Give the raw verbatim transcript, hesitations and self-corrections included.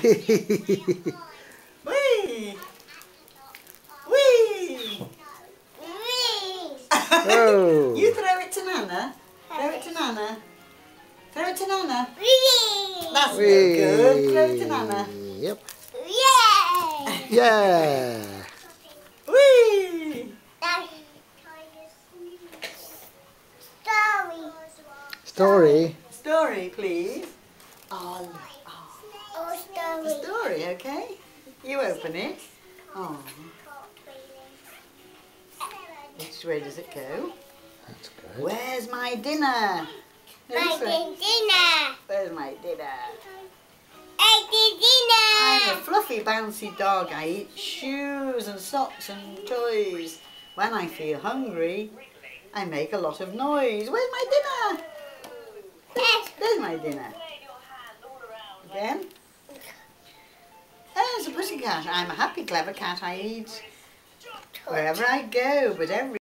Whee! Whee! Oh. You throw it to Nana. Throw it to Nana. Throw it to Nana. That's no good. Throw it to Nana. Yep. Yeah. Yeah. Whee! Story. Story. Story, please. Oh, oh. Oh, A story. story, okay? You open it. Oh. Which way does it go? That's good. Where's my dinner? No, My this way. dinner. Where's my dinner? I did I'm a dinner. fluffy, bouncy dog. I eat shoes and socks and toys. When I feel hungry, I make a lot of noise. Where's my dinner? Yes. There's my dinner. Again. There's a pussycat. I'm a happy, clever cat. I eat wherever I go, but every